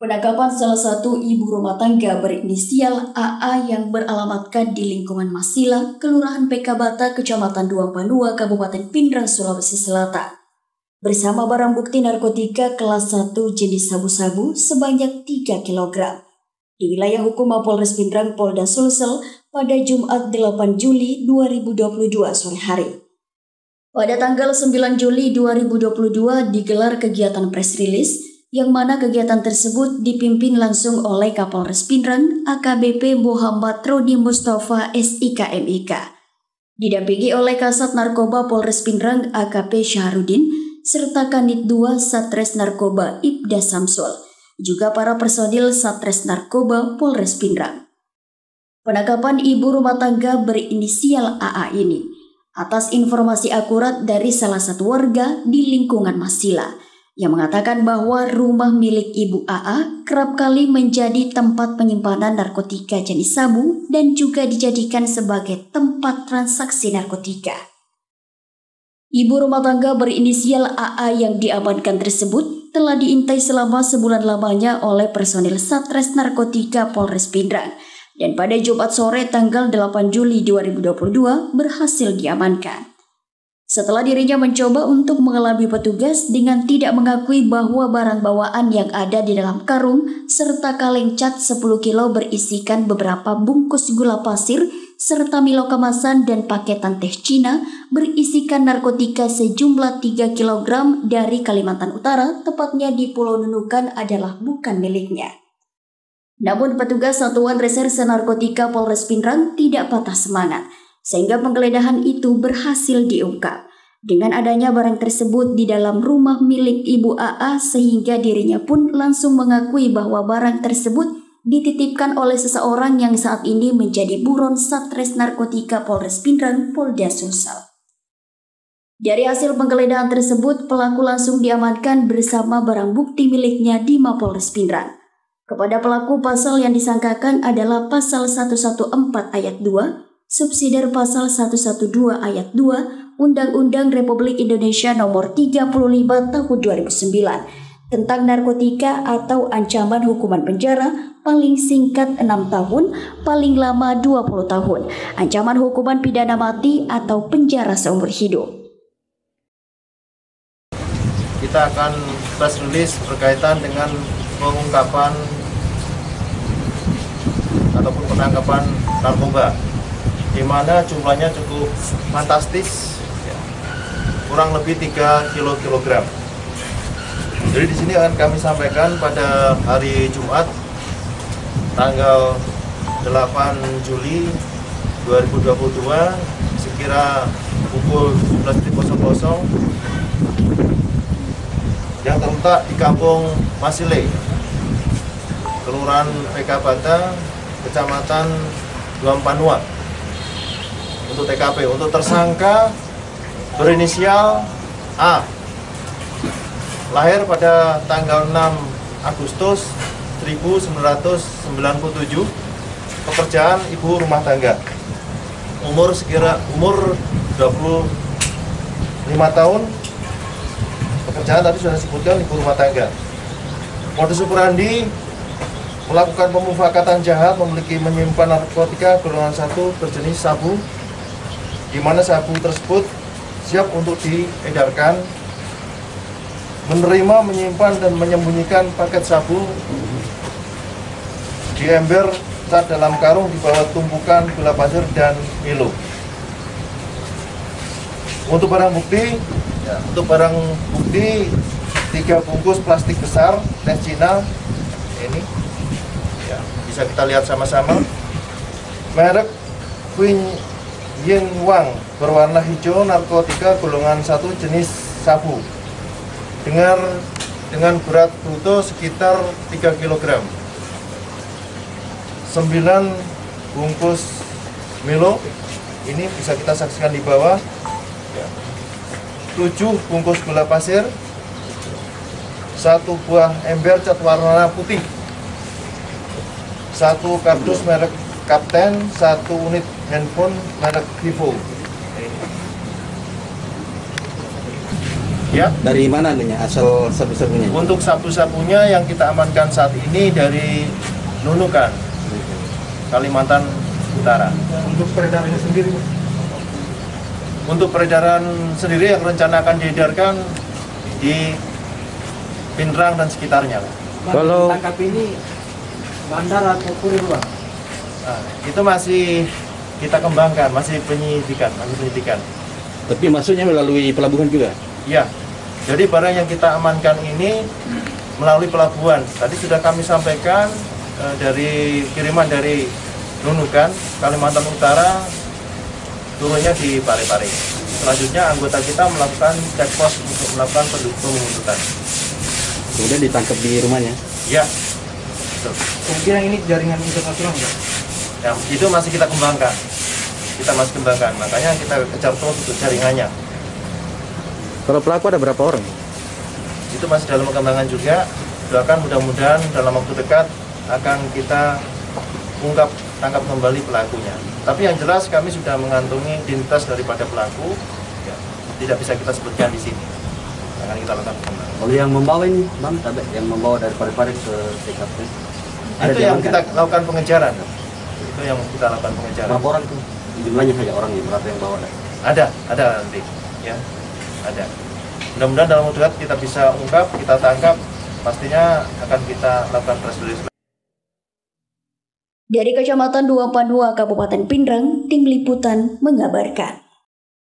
Penangkapan salah satu ibu rumah tangga berinisial AA yang beralamatkan di lingkungan Masila, Kelurahan PK Bata, Kecamatan Duampanua, Kabupaten Pindrang, Sulawesi Selatan. Bersama barang bukti narkotika kelas 1 jenis sabu-sabu sebanyak 3 kg. Di wilayah hukum Mapolres Pindrang, Polda Sulsel pada Jumat 8 Juli 2022 sore hari. Pada tanggal 9 Juli 2022 digelar kegiatan press release yang mana kegiatan tersebut dipimpin langsung oleh Kapolres Pindrang AKBP Muhammad Rodi Mustafa SIK MIK. Didampingi oleh Kasat Narkoba Polres Pindrang AKP Syahrudin serta Kanit 2 Satres Narkoba Ibda Samsul, juga para personil Satres Narkoba Polres Pindrang. Penangkapan ibu rumah tangga berinisial AA ini atas informasi akurat dari salah satu warga di lingkungan Masila yang mengatakan bahwa rumah milik ibu AA kerap kali menjadi tempat penyimpanan narkotika jenis sabu dan juga dijadikan sebagai tempat transaksi narkotika. Ibu rumah tangga berinisial AA yang diamankan tersebut telah diintai selama sebulan lamanya oleh personil Satres Narkotika Polres Pindrang dan pada Jumat sore tanggal 8 Juli 2022 berhasil diamankan. Setelah dirinya mencoba untuk mengelabui petugas dengan tidak mengakui bahwa barang bawaan yang ada di dalam karung serta kaleng cat 10 kilo berisikan beberapa bungkus gula pasir serta Milo kemasan dan paketan teh Cina berisikan narkotika sejumlah 3 kg dari Kalimantan Utara, tepatnya di Pulau Nunukan adalah bukan miliknya. Namun petugas Satuan Reserse Narkotika Polres Pindrang tidak patah semangat, sehingga penggeledahan itu berhasil diungkap. Dengan adanya barang tersebut di dalam rumah milik Ibu AA sehingga dirinya pun langsung mengakui bahwa barang tersebut dititipkan oleh seseorang yang saat ini menjadi buron Satres Narkotika Polres Pindrang, Polda Sulsel. Dari hasil penggeledahan tersebut, pelaku langsung diamankan bersama barang bukti miliknya di Mapolres Pindrang. Kepada pelaku pasal yang disangkakan adalah pasal 114 ayat 2, subsidiar pasal 112 ayat 2 Undang-Undang Republik Indonesia Nomor 35 Tahun 2009 tentang narkotika atau ancaman hukuman penjara paling singkat 6 tahun, paling lama 20 tahun, ancaman hukuman pidana mati atau penjara seumur hidup. Kita akan press release berkaitan dengan pengungkapan ataupun penangkapan narkoba, di mana jumlahnya cukup fantastis, kurang lebih 3 kg. Jadi di sini akan kami sampaikan pada hari Jumat tanggal 8 Juli 2022 sekira pukul 17.00 yang terletak di Kampung Masile, Kelurahan PK Bata, Kecamatan Duampanua. Untuk TKP, untuk tersangka berinisial A, lahir pada tanggal 6 Agustus 1997, pekerjaan ibu rumah tangga, umur 25 tahun, pekerjaan tadi sudah disebutkan ibu rumah tangga. Modus operandi melakukan pemufakatan jahat, menyimpan narkotika golongan 1 berjenis sabu, di mana sabu tersebut siap untuk diedarkan, menerima, menyimpan, dan menyembunyikan paket sabu di ember cat dalam karung di bawah tumpukan gula pasir dan Milo. Untuk barang bukti, 3 bungkus plastik besar teh Cina ini, ya, bisa kita lihat sama-sama, merek Queen Yin Wang berwarna hijau, narkotika golongan 1 jenis sabu dengan berat bruto sekitar 3 kg. 9 bungkus Milo, ini bisa kita saksikan di bawah, 7 bungkus gula pasir, 1 buah ember cat warna putih, 1 kardus merek Kapten, 1 unit handphone merek Vivo. Ya. Dari mana nih asal sabu-sabunya? Untuk sabu-sabunya yang kita amankan saat ini dari Nunukan, Kalimantan Utara. Untuk peredarannya sendiri, Pak? Untuk peredaran sendiri yang rencana akan diedarkan di Pindrang dan sekitarnya. Kalau tangkap ini bandar atau kurir, Pak? Nah, itu masih kita kembangkan, masih penyidikan. Tapi masuknya melalui pelabuhan juga? Ya, jadi barang yang kita amankan ini melalui pelabuhan. Tadi sudah kami sampaikan dari kiriman dari Nunukan, Kalimantan Utara, turunnya di Parepare. Selanjutnya anggota kita melakukan check post untuk melakukan penguntutan. Kemudian ditangkap di rumahnya? Ya, betul. Kemungkinan ini jaringan internasional, Pak? Ya, itu masih kita kembangkan. Makanya kita kejar terus untuk jaringannya. Kalau pelaku ada berapa orang? Itu masih dalam pengembangan juga. Doakan mudah-mudahan dalam waktu dekat akan kita tangkap kembali pelakunya. Tapi yang jelas kami sudah mengantongi identitas daripada pelaku. Ya, tidak bisa kita sebutkan di sini. Akan kita lakukan pengembangan. Kalau yang membawa ini, Bang, yang membawa dari Parepare ke TKP, itu yang kita lakukan pengejaran. Itu yang kita lakukan pengejaran. berapa orang tuh? Jumlahnya saja orangnya, berapa yang bawa? Ada nanti, ya, ada. Mudah-mudahan dalam waktu dekat kita bisa ungkap, kita tangkap, pastinya akan kita lakukan press release. Dari Kecamatan Dua Panua, Kabupaten Pindrang, Tim Liputan mengabarkan.